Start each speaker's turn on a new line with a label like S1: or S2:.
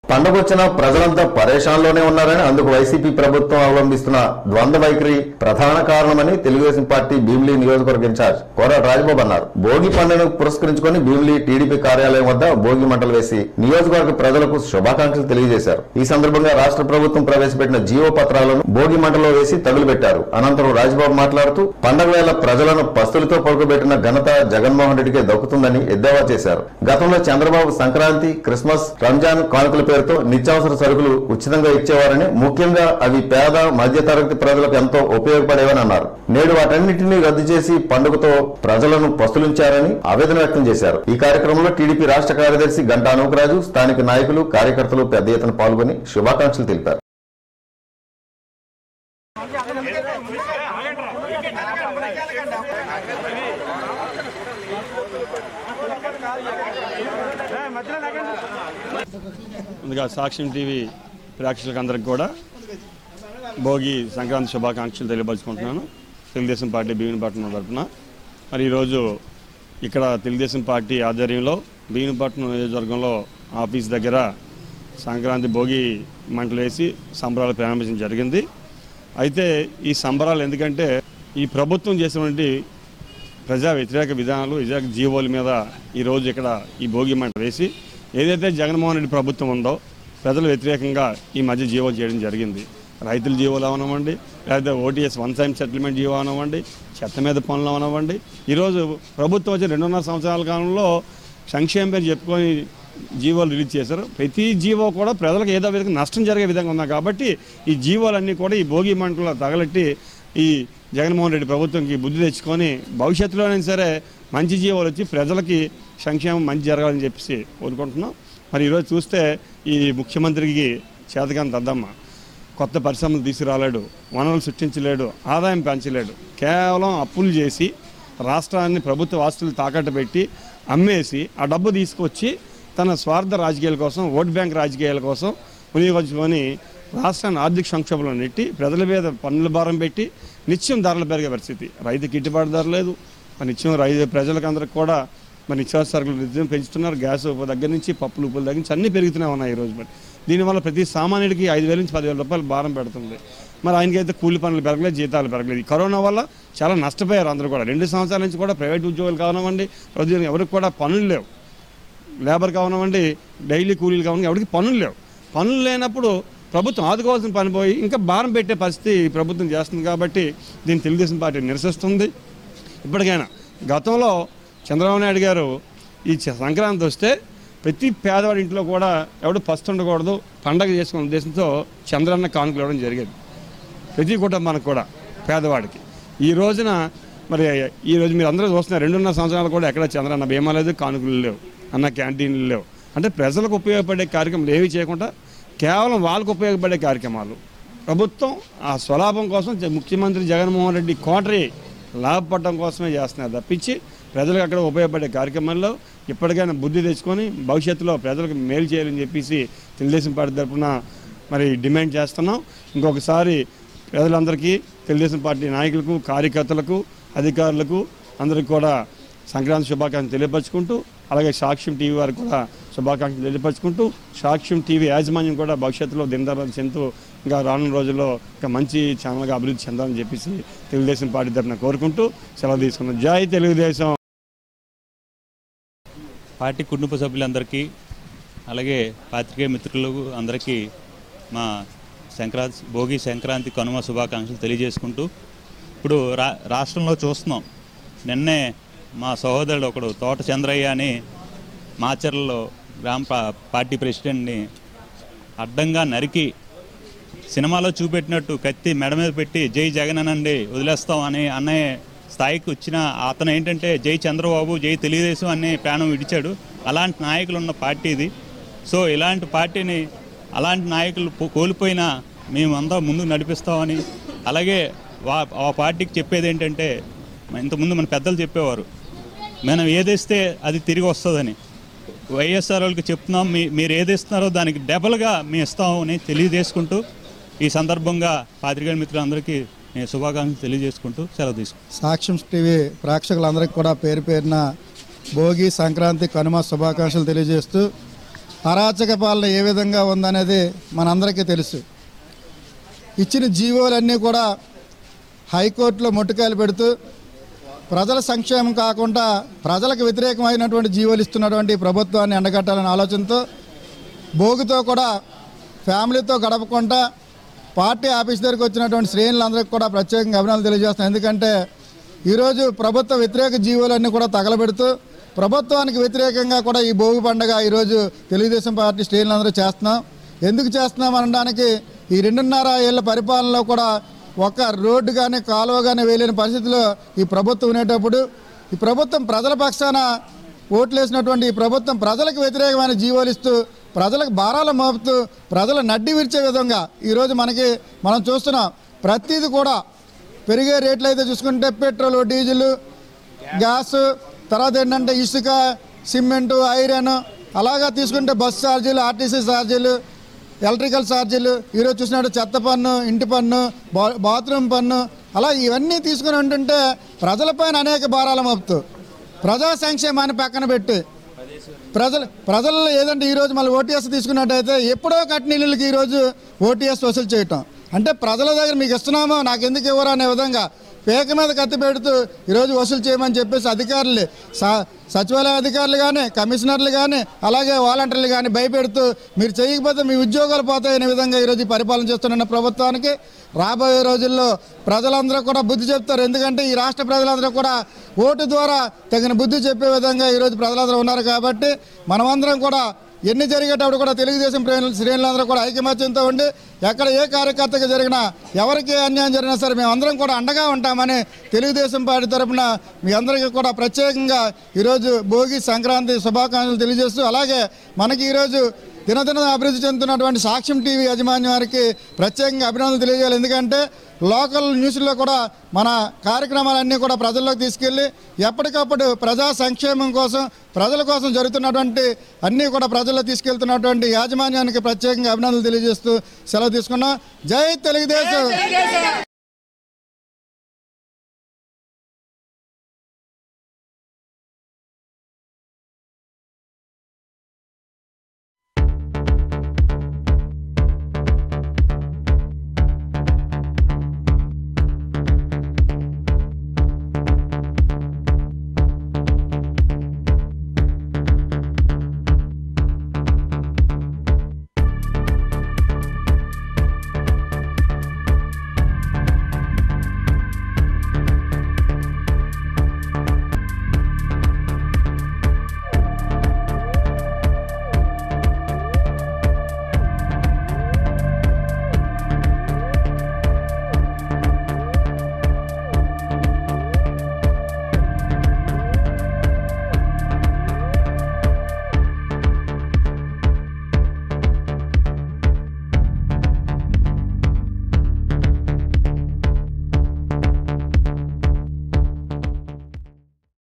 S1: పండగొచ్చిన ప్రజలంతా పరేషాన్లోనే ఉన్నారని, అందుకు వైసీపీ ప్రభుత్వం అవలంబిస్తున్న ద్వంద్వ వైఖరి ప్రధాన కారణమని తెలుగుదేశం పార్టీ భీమిలి నియోజకవర్గ ఇన్ఛార్జ్ కోరాట రాజబాబు అన్నారు. భోగి పండుగను పురస్కరించుకుని భీమిలి టీడీపీ కార్యాలయం వద్ద భోగి మంటలు వేసి నియోజకవర్గ ప్రజలకు శుభాకాంక్షలు తెలియజేశారు. ఈ సందర్భంగా రాష్ట్ర ప్రభుత్వం ప్రవేశపెట్టిన జీవో పత్రాలను భోగి మంటలో వేసి తగులుబెట్టారు. అనంతరం రాజబాబు మాట్లాడుతూ పండగ వేళ ప్రజలను పస్తులతో పడుకోబెట్టిన ఘనత జగన్మోహన్ రెడ్డికే దక్కుతుందని ఎద్దేవా చేశారు. గతంలో చంద్రబాబు సంక్రాంతి, క్రిస్మస్, రంజాన్ కానుకల పేరుతో నిత్యావసర సరుకులు ఉచితంగా ఇచ్చేవారని, ముఖ్యంగా అవి పేద మధ్యతరగతి ప్రజలకు ఎంతో ఉపయోగపడేవని అన్నారు. నేడు వాటన్నింటినీ రద్దు చేసి పండుగతో ప్రజలను పస్తులుంచారని ఆవేదన వ్యక్తం చేశారు. ఈ కార్యక్రమంలో టీడీపీ రాష్ట్ర కార్యదర్శి గంటా అనూపరాజు, స్థానిక నాయకులు, కార్యకర్తలు పెద్ద ఎత్తున పాల్గొని శుభాకాంక్షలు తెలిపారు.
S2: ముందుగా సాక్ష్యం టీవీ ప్రేక్షకులందరికీ కూడా భోగి సంక్రాంతి శుభాకాంక్షలు తెలియపరుచుకుంటున్నాను. తెలుగుదేశం పార్టీ భీమునిపట్నం తరఫున మరి ఈరోజు ఇక్కడ తెలుగుదేశం పార్టీ ఆధ్వర్యంలో భీమునిపట్నం నియోజకవర్గంలో ఆఫీస్ దగ్గర సంక్రాంతి భోగి మంటలు వేసి సంబరాలు ప్రారంభించడం జరిగింది. అయితే ఈ సంబరాలు ఎందుకంటే ఈ ప్రభుత్వం చేసినటువంటి ప్రజా వ్యతిరేక విధానాలు, వ్యతిరేక జీవోల మీద ఈరోజు ఇక్కడ ఈ భోగి మంట వేసి ఏదైతే జగన్మోహన్ రెడ్డి ప్రభుత్వం ఉందో ప్రజలు వ్యతిరేకంగా ఈ మధ్య జీవోలు చేయడం జరిగింది. రైతుల జీవోలు అవనివ్వండి, లేకపోతే OTS one time settlement GO అవనివ్వండి, చెత్త మీద పనులు అవనివ్వండి. ఈరోజు ప్రభుత్వం వచ్చి 2.5 సంవత్సరాల కాలంలో సంక్షేమం పేరు చెప్పుకొని జీవోలు రిలీజ్ చేశారు. ప్రతి జీవో కూడా ప్రజలకు ఏదో విధంగా నష్టం జరిగే విధంగా ఉన్నాయి. కాబట్టి ఈ జీవోలన్నీ కూడా ఈ భోగి మంటలో తగలెట్టి ఈ జగన్మోహన్ రెడ్డి ప్రభుత్వంకి బుద్ధి తెచ్చుకొని భవిష్యత్తులోనైనా సరే మంచి జీవోలు వచ్చి ప్రజలకి సంక్షేమం మంచి జరగాలని చెప్పేసి కోరుకుంటున్నాం. మరి ఈరోజు చూస్తే ఈ ముఖ్యమంత్రికి చేతకాని దద్దమ్మ, కొత్త పరిశ్రమలు తీసుకురాలేడు, వనరులు సృష్టించలేడు, ఆదాయం పెంచలేడు, కేవలం అప్పులు చేసి రాష్ట్రాన్ని ప్రభుత్వ ఆస్తులు తాకట్టు పెట్టి అమ్మేసి ఆ డబ్బు తీసుకొచ్చి తన స్వార్థ రాజకీయాల కోసం, ఓట్ బ్యాంక్ రాజకీయాల కోసం వినియోగించుకొని రాష్ట్రాన్ని ఆర్థిక సంక్షోభంలో నెట్టి ప్రజల మీద పన్నుల భారం పెట్టి నిత్యం ధరలు పెరిగే పరిస్థితి. రైతుకి గిట్టుబాటు ధర లేదు. నిత్యం ప్రజలకు అందరికి కూడా మరి నిత్యావసర సరుకులు నిత్యం పెంచుతున్నారు. గ్యాస్ దగ్గర నుంచి పప్పులు ఉప్పుల దగ్గర నుంచి అన్నీ పెరుగుతూనే ఉన్నాయి ఈరోజు. మరి దీనివల్ల ప్రతి సామాన్యుడికి 5,000 నుంచి 10,000 రూపాయలు భారం పెడుతుంది. మరి ఆయనకైతే కూలి పనులు పెరగలేదు, జీతాలు పెరగలేదు. కరోనా వల్ల చాలా నష్టపోయారు అందరూ కూడా. 2 సంవత్సరాల నుంచి కూడా ప్రైవేట్ ఉద్యోగాలు కానివ్వండి, ఎవరికి కూడా పనులు లేవు. లేబర్ కానివ్వండి, డైలీ కూలీలు కానివ్వండి, ఎవరికి పనులు లేవు. పనులు లేనప్పుడు ప్రభుత్వం ఆదుకోవాల్సిన పని పోయి ఇంకా భారం పెట్టే పరిస్థితి ప్రభుత్వం చేస్తుంది. కాబట్టి దీన్ని తెలుగుదేశం పార్టీ నిరసిస్తుంది. ఇప్పటికైనా గతంలో చంద్రబాబు నాయుడు గారు ఈ సంక్రాంతి వస్తే ప్రతి పేదవాడి ఇంట్లో కూడా ఎవడు ఫస్ట్ ఉండకూడదు, పండగ చేసుకునే ఉద్దేశంతో చంద్రన్న కానుకలు ఇవ్వడం జరిగేది ప్రతి కుటుంబానికి కూడా పేదవాడికి. ఈ రోజున మరి ఈరోజు మీరు అందరూ చూస్తున్నారు, 2.5 సంవత్సరాలు కూడా ఎక్కడ చంద్రన్న బీమా లేదు, కానుకలు లేవు, అన్న క్యాంటీన్లు లేవు. అంటే ప్రజలకు ఉపయోగపడే కార్యక్రమాలు ఏవి చేయకుండా కేవలం వాళ్ళకు ఉపయోగపడే కార్యక్రమాలు ప్రభుత్వం ఆ స్వలాభం కోసం ముఖ్యమంత్రి జగన్మోహన్ రెడ్డి కోటరీ లాభపడడం కోసమే చేస్తున్నారు తప్పించి ప్రజలకు అక్కడ ఉపయోగపడే కార్యక్రమాల్లో ఇప్పటికైనా బుద్ధి తెచ్చుకొని భవిష్యత్తులో ప్రజలకు మేలు చేయాలని చెప్పేసి తెలుగుదేశం పార్టీ తరఫున మరి డిమాండ్ చేస్తున్నాం. ఇంకొకసారి ప్రజలందరికీ, తెలుగుదేశం పార్టీ నాయకులకు, కార్యకర్తలకు, అధికారులకు అందరికీ కూడా సంక్రాంతి శుభాకాంక్షలు తెలియపరుచుకుంటూ, అలాగే సాక్ష్యం టీవీ వారికి కూడా శుభాకాంక్షలు తెలియపరుచుకుంటూ, సాక్ష్యం టీవీ యాజమాన్యం కూడా భవిష్యత్తులో దినదర్శనం చెందుతూ ఇంకా రానున్న రోజుల్లో ఇంకా మంచి ఛానల్గా అభివృద్ధి చెందాలని చెప్పేసి తెలుగుదేశం పార్టీ తరఫున కోరుకుంటూ సెలవు తీసుకున్నాం. జై తెలుగుదేశం.
S3: పార్టీ కుటుంబ సభ్యులందరికీ, అలాగే పాత్రికేయ మిత్రులకు అందరికీ మా భోగి సంక్రాంతి కనుమ శుభాకాంక్షలు తెలియజేసుకుంటూ, ఇప్పుడు రాష్ట్రంలో చూస్తున్నాం, నిన్నే మా సహోదరుడు ఒకడు తోట చంద్రయ్య అని మాచర్లలో గ్రామ పార్టీ ప్రెసిడెంట్ని అడ్డంగా నరికి సినిమాలో చూపెట్టినట్టు కత్తి మెడ మీద పెట్టి జై జగన్ అనండి వదిలేస్తాం అని అనే స్థాయికి వచ్చిన అతను ఏంటంటే జై చంద్రబాబు, జై తెలుగుదేశం అనే ప్రాణం విడిచాడు. అలాంటి నాయకులు ఉన్న పార్టీ ఇది. సో ఇలాంటి పార్టీని, అలాంటి నాయకులు కోల్పోయినా మేమంతా ముందుకు నడిపిస్తామని, అలాగే ఆ పార్టీకి చెప్పేది ఏంటంటే, ఇంతకుముందు మన పెద్దలు చెప్పేవారు, మనం ఏదేస్తే అది తిరిగి వస్తుందని. వైఎస్ఆర్ వాళ్ళకి చెప్తున్నాం, మీరు ఏదేస్తున్నారో దానికి డబల్గా మేము ఇస్తామని తెలియజేసుకుంటూ, ఈ సందర్భంగా పాత్రికేయ మిత్రులందరికీ నేను శుభాకాంక్షలు తెలియజేసుకుంటూ సెలవు తీసుకుంటాను.
S4: సాక్ష్యం టీవీ ప్రేక్షకులందరికీ కూడా పేరు పేరున భోగి సంక్రాంతి కనుమ శుభాకాంక్షలు తెలియజేస్తూ, అరాచక పాలన ఏ విధంగా ఉందనేది మనందరికీ తెలుసు. ఇచ్చిన జీవోలన్నీ కూడా హైకోర్టులో మొట్టికాయలు పెడుతూ ప్రజల సంక్షేమం కాకుండా ప్రజలకు వ్యతిరేకమైనటువంటి జీవోలు ఇస్తున్నటువంటి ప్రభుత్వాన్ని ఎండగట్టాలనే ఆలోచనతో భోగితో కూడా ఫ్యామిలీతో గడపకుండా పార్టీ ఆఫీస్ దగ్గరికి వచ్చినటువంటి శ్రేణులందరికీ కూడా ప్రత్యేకంగా అభినందనలు తెలియజేస్తున్నాం. ఎందుకంటే ఈరోజు ప్రభుత్వ వ్యతిరేక జీవోలన్నీ కూడా తగలబెడుతూ ప్రభుత్వానికి వ్యతిరేకంగా కూడా ఈ భోగి పండుగ ఈరోజు తెలుగుదేశం పార్టీ శ్రేణులందరూ చేస్తున్నాం. ఎందుకు చేస్తున్నాం అనడానికి ఈ 2.5 ఏళ్ల పరిపాలనలో కూడా ఒక రోడ్డు కానీ కాలువ కానీ వేయలేని పరిస్థితిలో ఈ ప్రభుత్వం ఉండేటప్పుడు ఈ ప్రభుత్వం ప్రజల పక్షాన ఓట్లేసినటువంటి ఈ ప్రభుత్వం ప్రజలకు వ్యతిరేకమైన జీవోలు ఇస్తూ ప్రజలకు భారాలు మోపుతూ ప్రజల నడ్డి విరిచే విధంగా ఈరోజు మనం చూస్తున్నాం. ప్రతిదీ కూడా పెరిగే రేట్లు అయితే చూసుకుంటే పెట్రోల్, డీజిల్, గ్యాస్, తర్వాత ఏంటంటే ఇసుక, సిమెంటు, ఐరన్, అలాగా తీసుకుంటే బస్ ఛార్జీలు, ఆర్టీసీ ఛార్జీలు, ఎలక్ట్రికల్ ఛార్జీలు, ఈరోజు చూసినట్టు చెత్త పన్ను, ఇంటి పన్ను, బాత్రూమ్ పన్ను, అలా ఇవన్నీ తీసుకుని ఉంటుంటే ప్రజలపైన అనేక భారాలు మోపుతూ ప్రజా సంక్షేమాన్ని పక్కన పెట్టి ప్రజల్లో ఏదంటే ఈరోజు మళ్ళీ ఓటీఎస్ తీసుకున్నట్టయితే ఎప్పుడో కట్టిన ఇళ్ళకి ఈరోజు ఓటీఎస్ వసూలు చేయటం అంటే ప్రజల దగ్గర మీకు ఇస్తున్నామో నాకు ఎందుకు ఇవ్వరు అనే విధంగా పేక మీద కత్తి పెడుతూ ఈరోజు వసూలు చేయమని చెప్పేసి అధికారులు సచివాలయ అధికారులు కానీ కమిషనర్లు కానీ అలాగే వాలంటీర్లు కానీ భయపెడుతూ మీరు చేయకపోతే మీ ఉద్యోగాలు పోతాయనే విధంగా ఈరోజు పరిపాలన చేస్తున్న ప్రభుత్వానికి రాబోయే రోజుల్లో ప్రజలందరూ కూడా బుద్ధి చెప్తారు. ఎందుకంటే ఈ రాష్ట్ర ప్రజలందరూ కూడా ఓటు ద్వారా తగిన బుద్ధి చెప్పే విధంగా ఈరోజు ప్రజలందరూ ఉన్నారు. కాబట్టి మనమందరం కూడా ఎన్ని జరిగేటప్పుడు కూడా తెలుగుదేశం శ్రేణులందరూ కూడా ఐకమత్యంతో ఉండి ఎక్కడ ఏ కార్యకర్తగా జరిగినా ఎవరికి అన్యాయం జరిగినా సరే మేమందరం కూడా అండగా ఉంటామని తెలుగుదేశం పార్టీ తరఫున మీ అందరికీ కూడా ప్రత్యేకంగా ఈరోజు భోగి సంక్రాంతి శుభాకాంక్షలు తెలియజేస్తూ అలాగే మనకి ఈరోజు దినదిన అభివృద్ధి చెందుతున్నటువంటి సాక్ష్యం టీవీ యాజమాన్యం వారికి ప్రత్యేకంగా అభినందనలు తెలియజేయాలి. ఎందుకంటే లోకల్ న్యూస్లో కూడా మన కార్యక్రమాలన్నీ కూడా ప్రజల్లోకి తీసుకెళ్ళి ఎప్పటికప్పుడు ప్రజా సంక్షేమం కోసం ప్రజల కోసం జరుగుతున్నటువంటి అన్నీ కూడా ప్రజల్లో తీసుకెళ్తున్నటువంటి యాజమాన్యానికి ప్రత్యేకంగా అభినందనలు తెలియజేస్తూ సెలవు తీసుకున్నాం. జై తెలుగుదేశం.